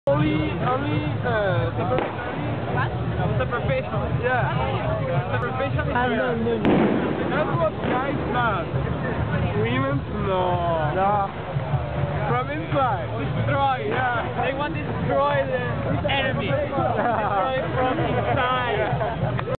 Only superficial. Yeah. Superficial. That's what guys not. Women? No. From inside. Destroy. Yeah. They want to destroy the enemy.